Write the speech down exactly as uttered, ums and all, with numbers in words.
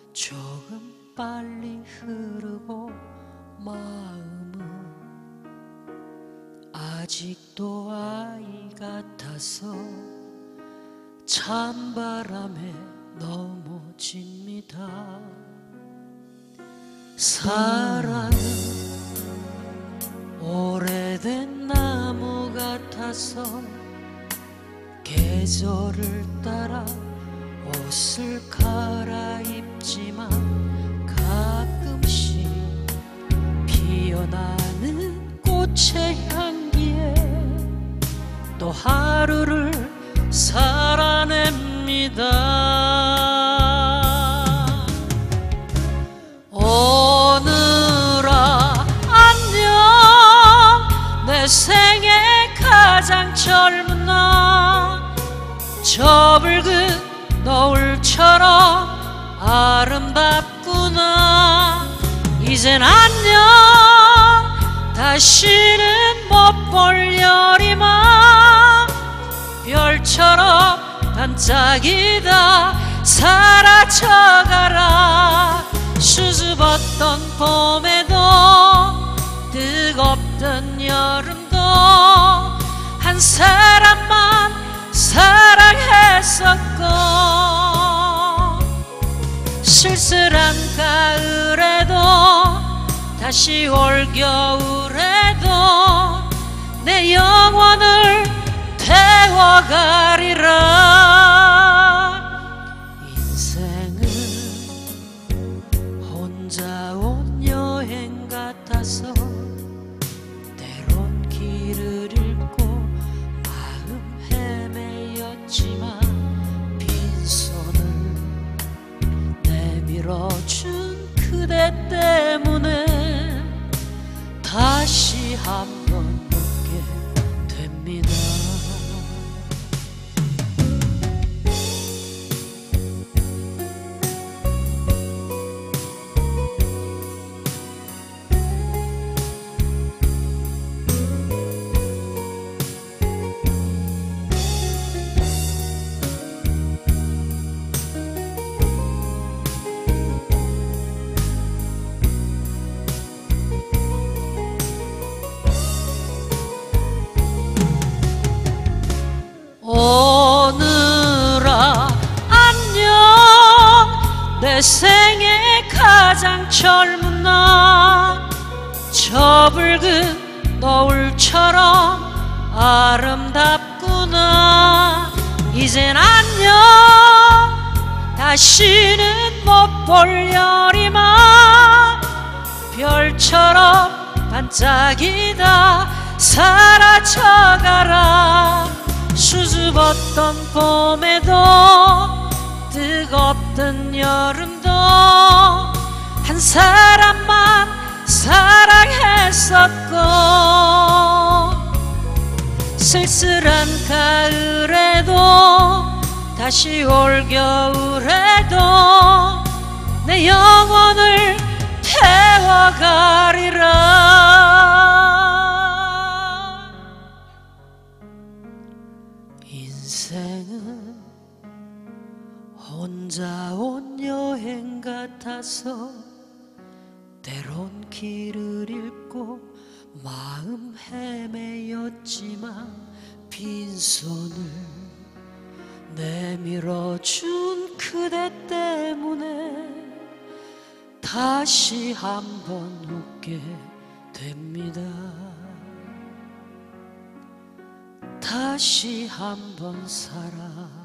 조금 빨리 흐르고 마음은 아직도 아이 같아서 찬바람에 넘어집니다. 사랑은 오래된 나무 같아서 계절을 따라 옷을 갈아입지만 가끔씩 피어나는 꽃의 향기에 또 하루를 살아냅니다. 오늘아 안녕, 내 생애 가장 젊은 날, 저 붉은 노을처럼 아름답구나. 이젠 안녕, 다시는 못 볼 여리만 별처럼 반짝이다 사라져가라. 수줍었던 봄에도 뜨겁던 여름도 한 사람만 사랑했었고, 쓸쓸한 가을에도 다시 올 겨울에도 내 영혼을 태워가리라. 인생은 혼자 온 여행 같아서 때론 길을 잃고 마음 헤매였지만 빈손을 내밀어준 그대 때문에 다시 한번 웃게 됩니다. 오늘아 안녕, 내 생애 가장 젊은 날, 저 붉은 노을처럼 아름답구나. 이젠 안녕, 다시는 못 볼 여리만 별처럼 반짝이다 사라져가라. 수줍었던 봄에도 뜨겁던 여름도 한 사람만 사랑했었고, 쓸쓸한 가을에도 다시 올 겨울에도 내 영혼을 태워가리라. 인생은 혼자 온 여행 같아서 때론 길을 잃고 마음 헤매였지만 빈손을 내밀어준 그대 때문에 다시 한번 웃게 됩니다. 다시 한번 살아